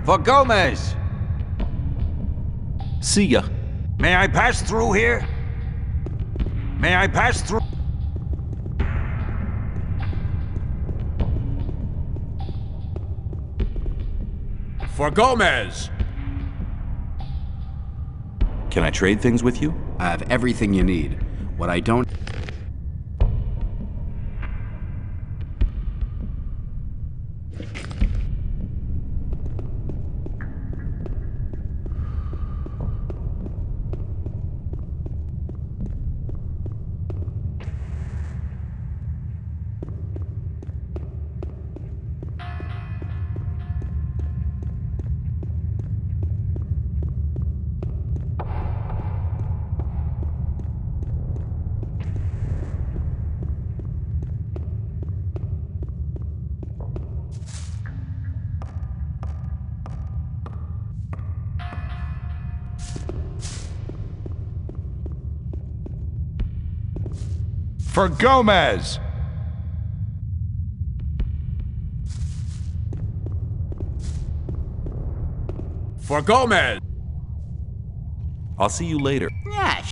For Gomez! See ya. May I pass through here? May I pass through? For Gomez! Can I trade things with you? I have everything you need. What I don't... For Gomez! For Gomez! I'll see you later. Yeah,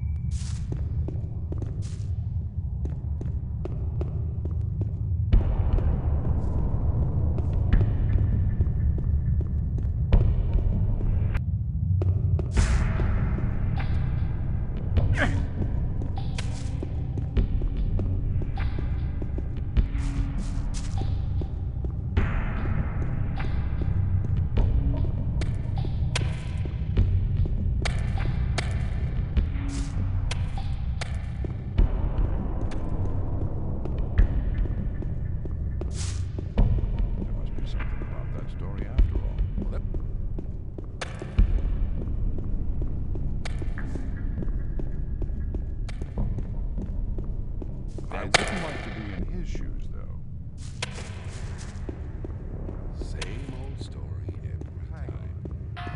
I wouldn't like to be in his shoes, though. Same old story every time.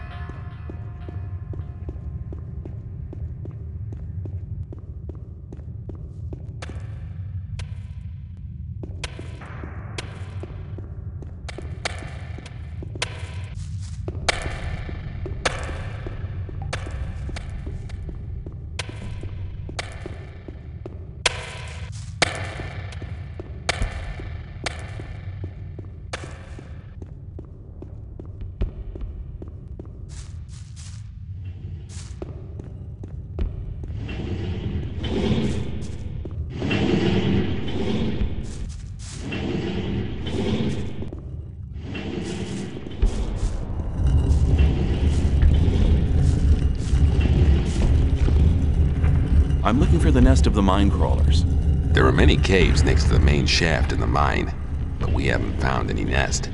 I'm looking for the nest of the mine crawlers. There are many caves next to the main shaft in the mine, but we haven't found any nest.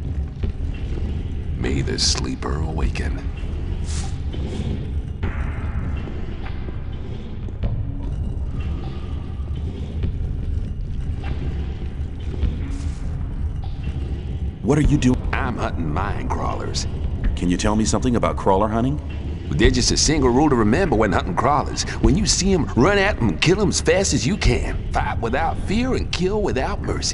May the sleeper awaken. What are you doing? I'm hunting mine crawlers. Can you tell me something about crawler hunting? There's just a single rule to remember when hunting crawlers. When you see them, run at them and kill them as fast as you can. Fight without fear and kill without mercy.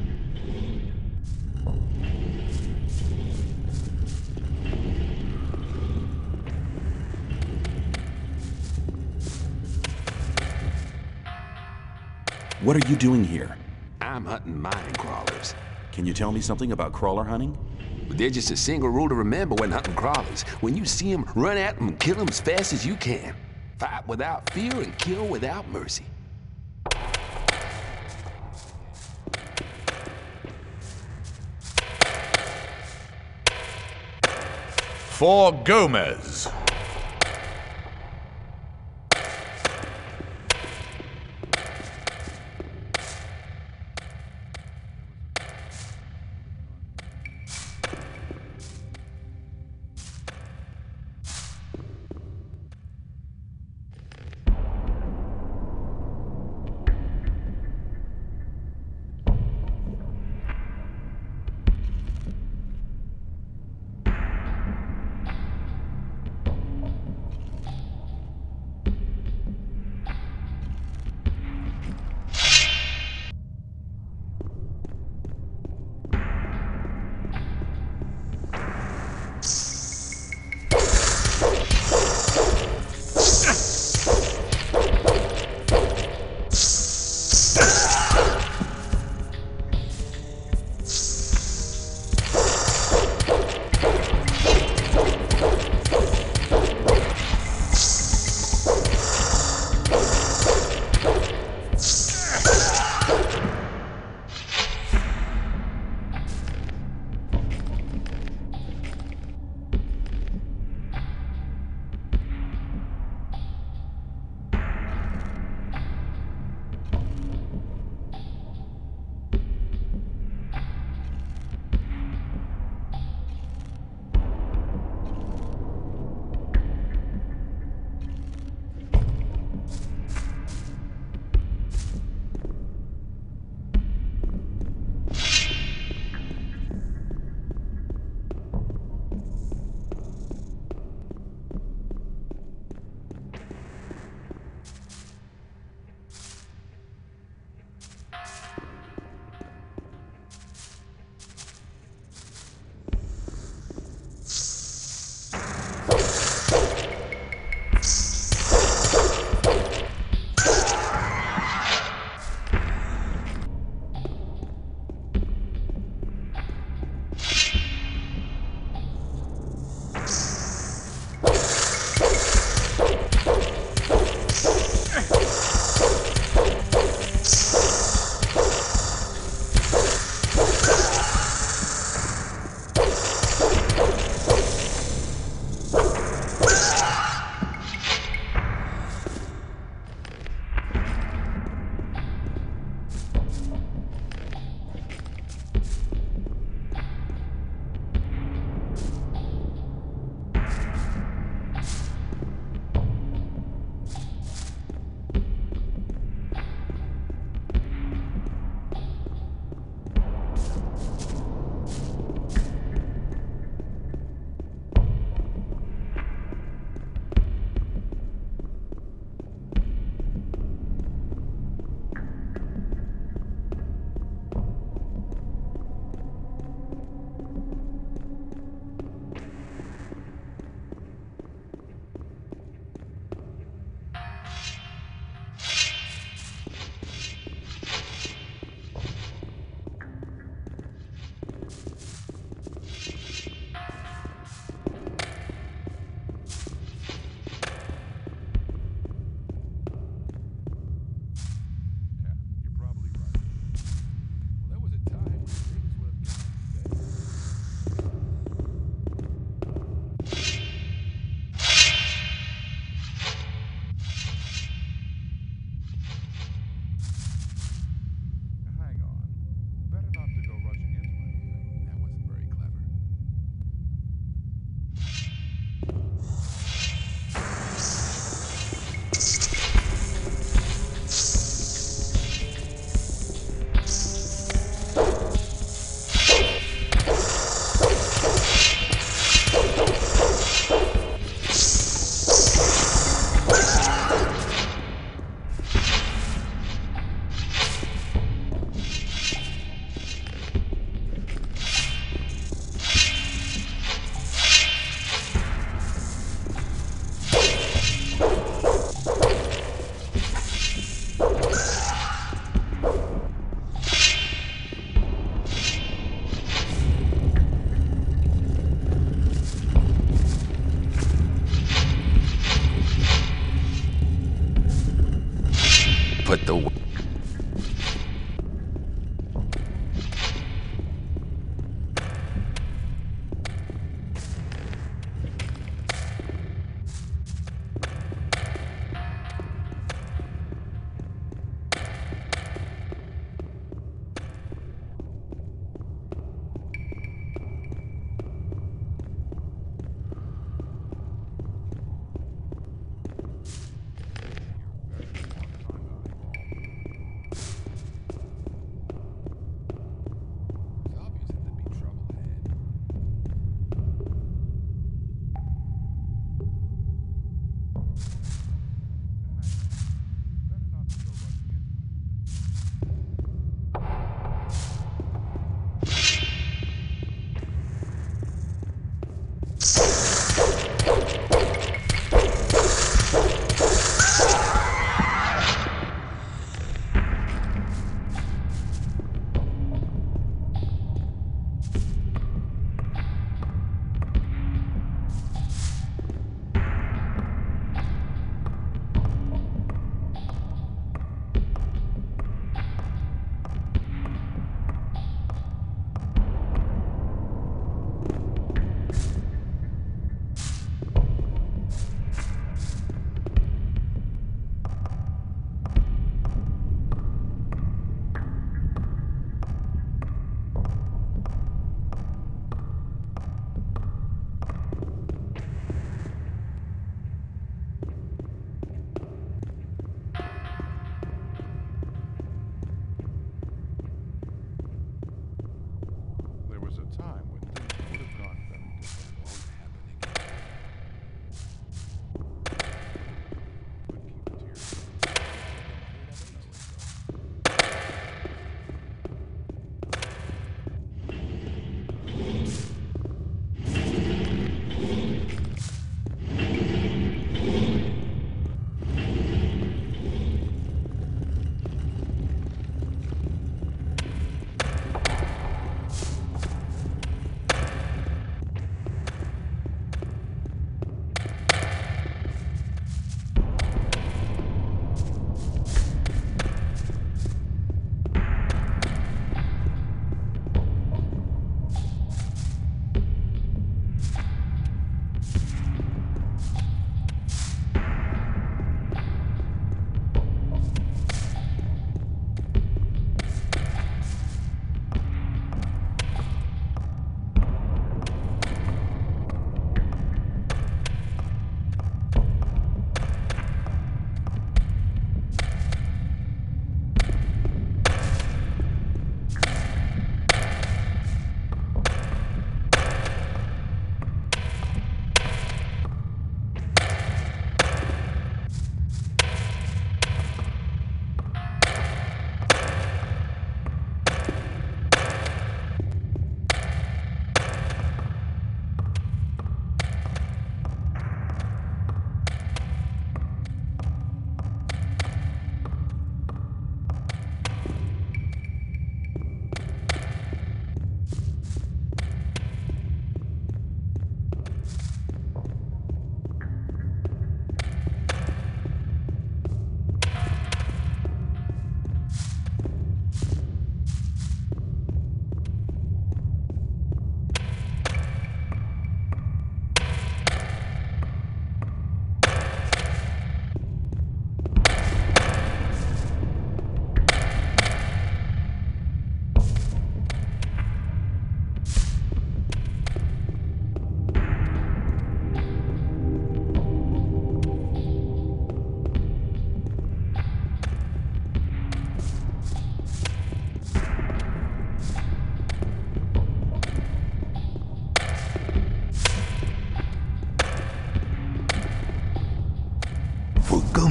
What are you doing here? I'm hunting mine crawlers. Can you tell me something about crawler hunting? There's just a single rule to remember when hunting crawlers. When you see them, run at them and kill them as fast as you can. Fight without fear and kill without mercy. For Gomez!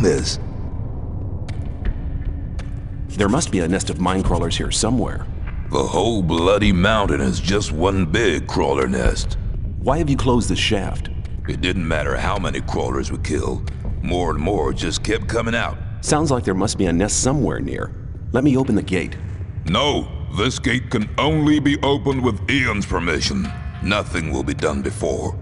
Gomez. There must be a nest of mine crawlers here somewhere. The whole bloody mountain is just one big crawler nest. Why have you closed this shaft? It didn't matter how many crawlers we killed. More and more just kept coming out. Sounds like there must be a nest somewhere near. Let me open the gate. No, this gate can only be opened with Ian's permission. Nothing will be done before.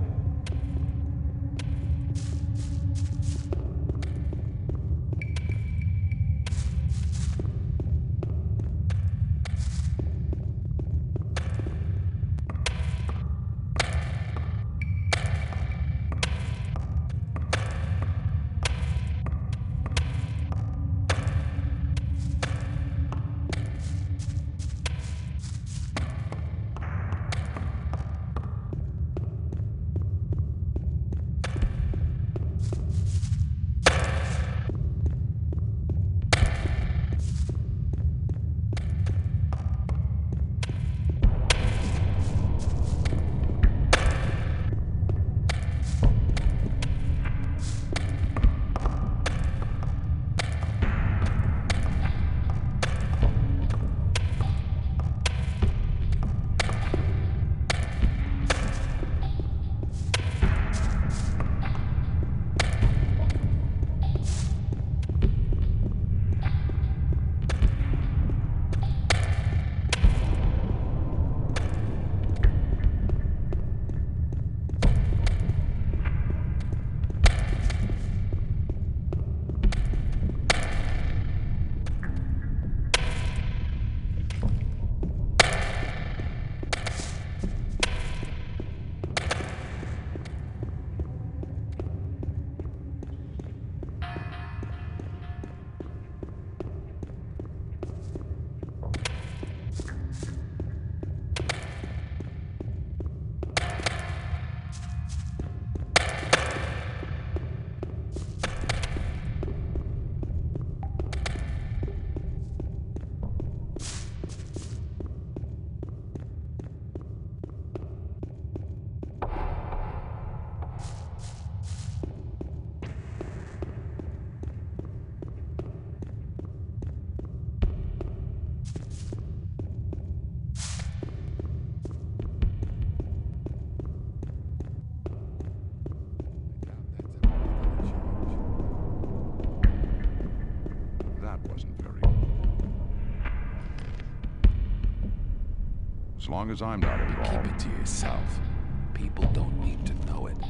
As long as I'm not involved. Keep it to yourself. People don't need to know it.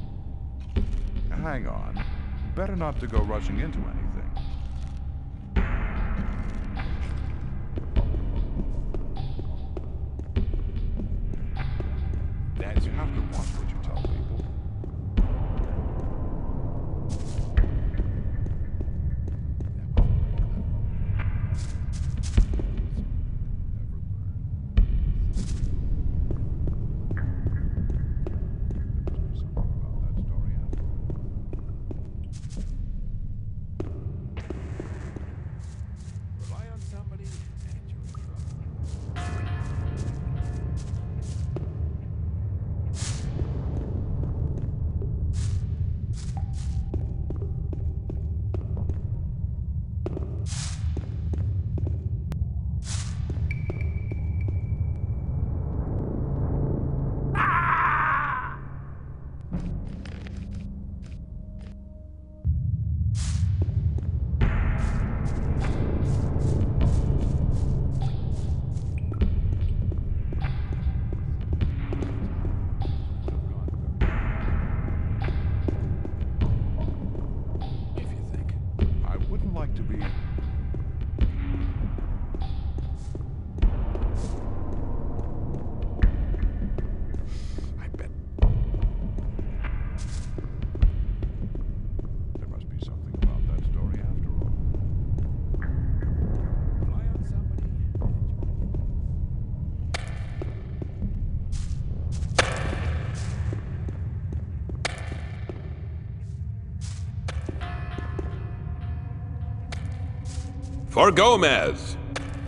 Hang on. Better not to go rushing into anything. You have to watch what you tell people. To be I bet there must be something about that story after all. Rely on somebody. For Gomez!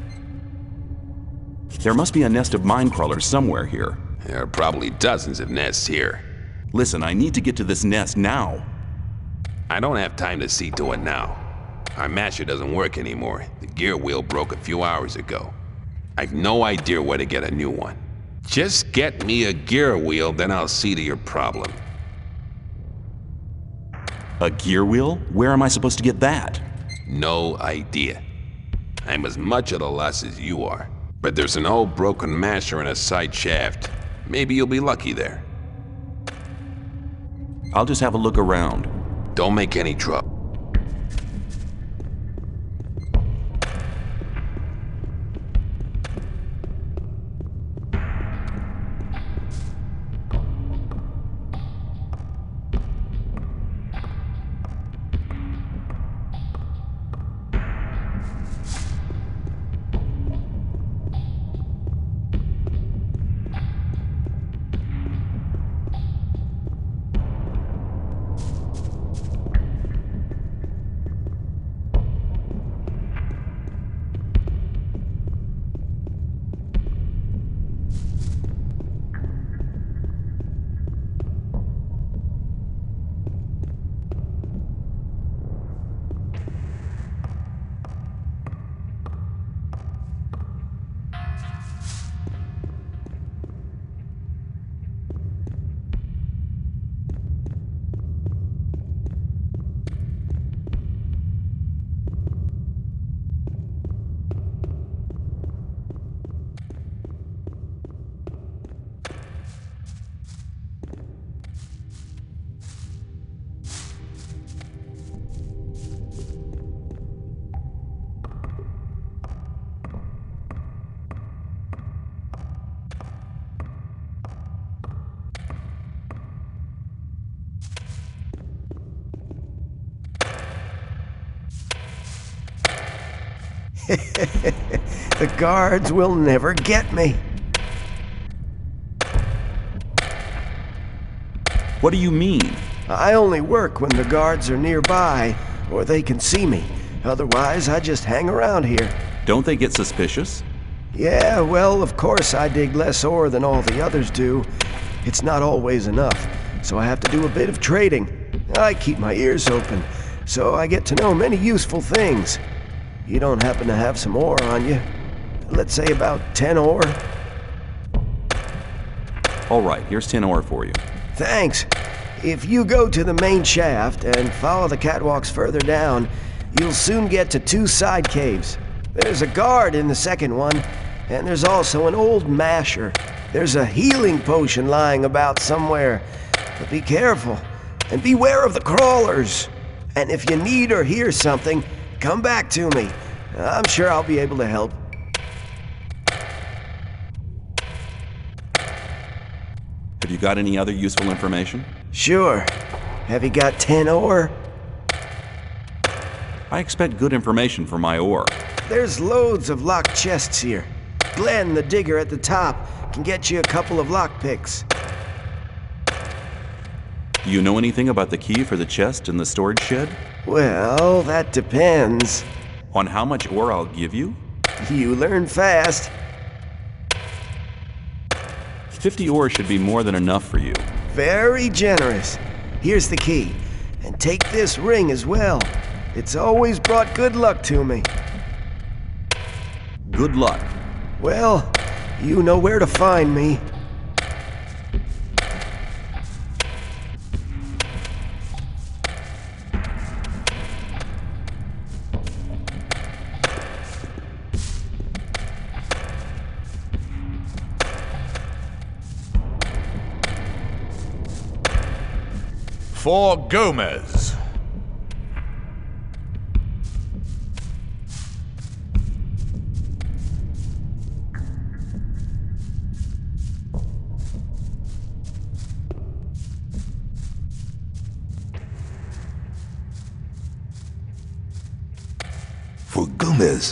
There must be a nest of mine crawlers somewhere here. There are probably dozens of nests here. Listen, I need to get to this nest now. I don't have time to see to it now. Our masher doesn't work anymore. The gear wheel broke a few hours ago. I've no idea where to get a new one. Just get me a gear wheel, then I'll see to your problem. A gear wheel? Where am I supposed to get that? No idea. I'm as much at a loss as you are. But there's an old broken masher in a side shaft. Maybe you'll be lucky there. I'll just have a look around. Don't make any trouble. The guards will never get me. What do you mean? I only work when the guards are nearby, or they can see me. Otherwise, I just hang around here. Don't they get suspicious? Yeah, well, of course I dig less ore than all the others do. It's not always enough, so I have to do a bit of trading. I keep my ears open, so I get to know many useful things. You don't happen to have some ore on you? Let's say about 10 ore? All right, here's 10 ore for you. Thanks. If you go to the main shaft and follow the catwalks further down, you'll soon get to 2 side caves. There's a guard in the second one, and there's also an old masher. There's a healing potion lying about somewhere. But be careful, and beware of the crawlers. And if you need or hear something, come back to me. I'm sure I'll be able to help. Have you got any other useful information? Sure. Have you got 10 ore? I expect good information for my ore. There's loads of locked chests here. Glenn, the digger at the top, can get you a couple of lockpicks. Do you know anything about the key for the chest in the storage shed? Well, that depends. On how much ore I'll give you? You learn fast. 50 ore should be more than enough for you. Very generous. Here's the key. And take this ring as well. It's always brought good luck to me. Good luck. Well, you know where to find me. For Gomez. For Gomez.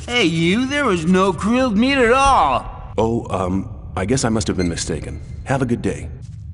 Hey, you, there was no grilled meat at all. Oh, I guess I must have been mistaken. Have a good day.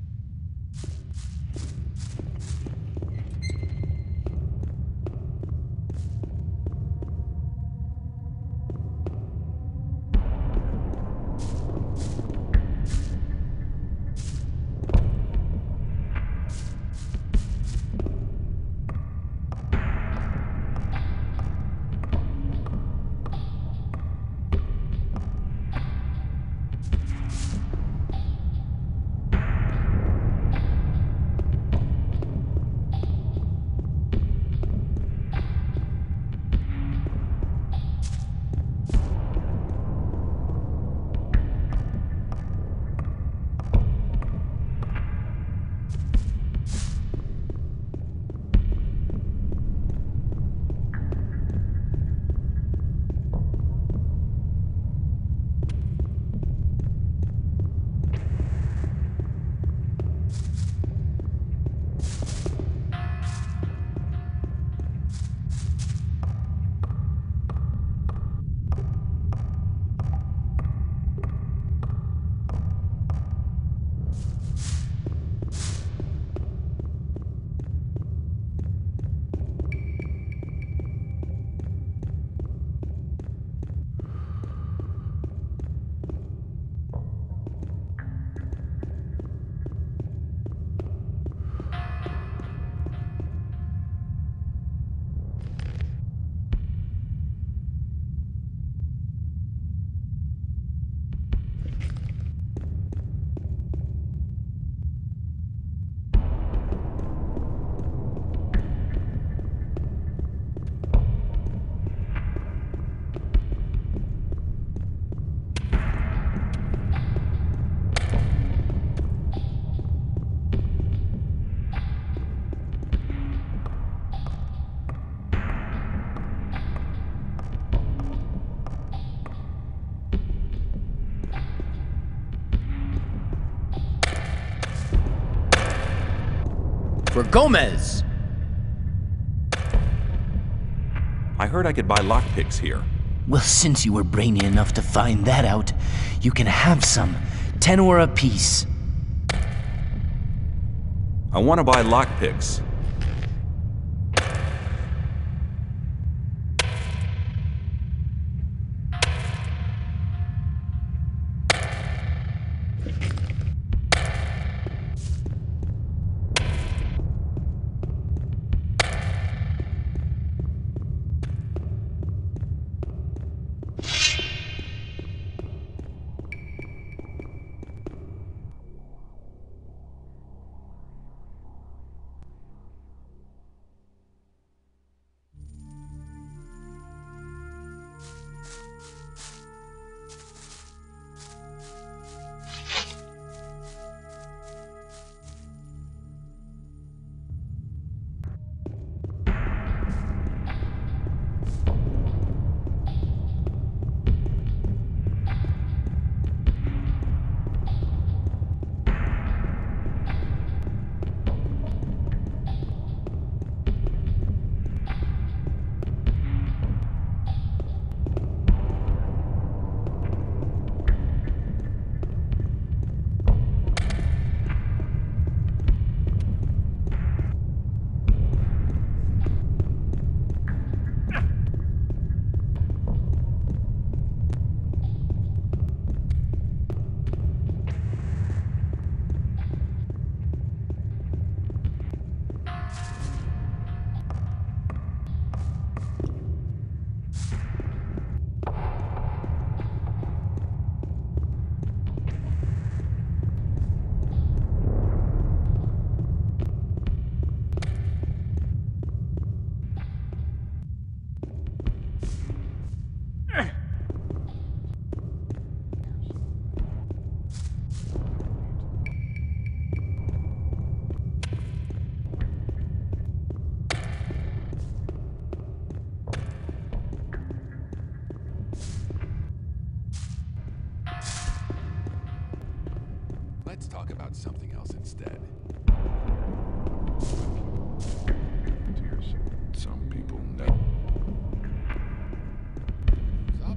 For Gomez. I heard I could buy lockpicks here. Well, since you were brainy enough to find that out, you can have some. 10 ore apiece. I want to buy lockpicks. Let's talk about something else instead. Some people never.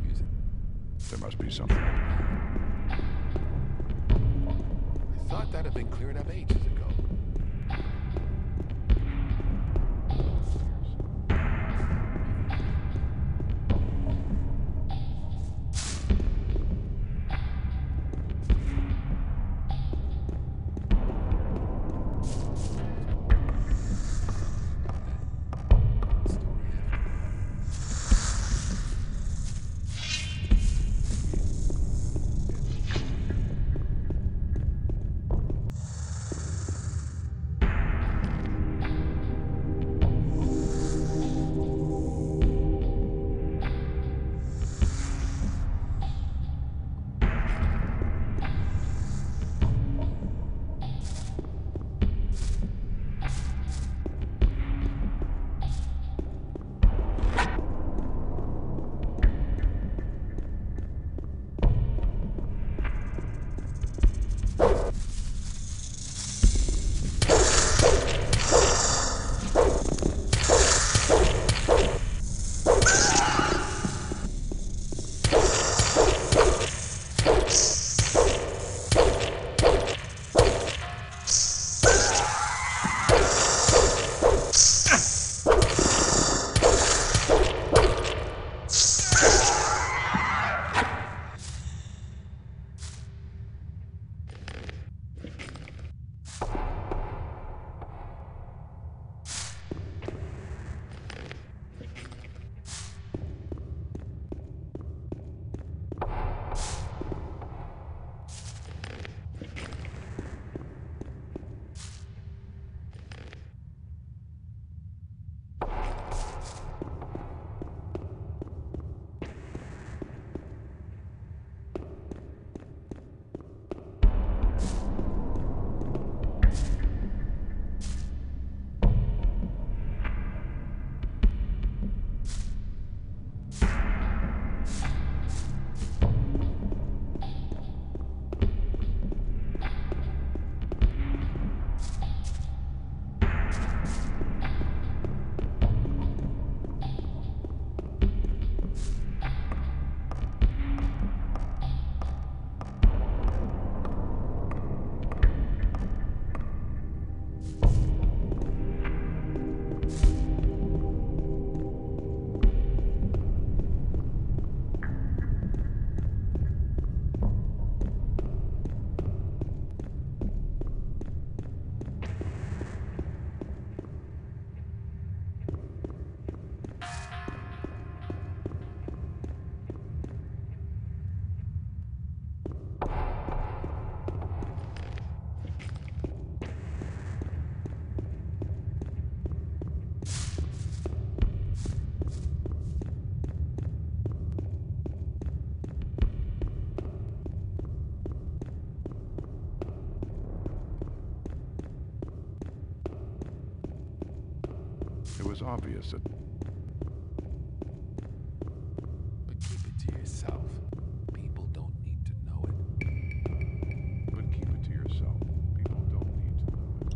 There must be something. I thought that had been cleared up ages ago. It was obvious that... But keep it to yourself. People don't need to know it. But keep it to yourself. People don't need to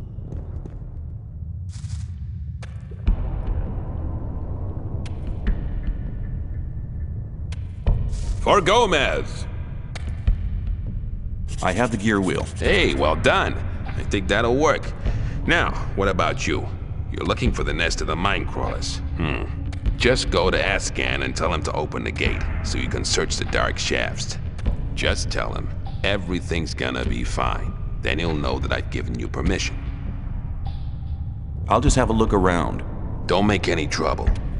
know it. For Gomez! I have the gear wheel. Hey, well done. I think that'll work. Now, what about you? You're looking for the nest of the mine crawlers. Just go to Ascan and tell him to open the gate so you can search the dark shafts. Just tell him everything's gonna be fine. Then he'll know that I've given you permission. I'll just have a look around. Don't make any trouble.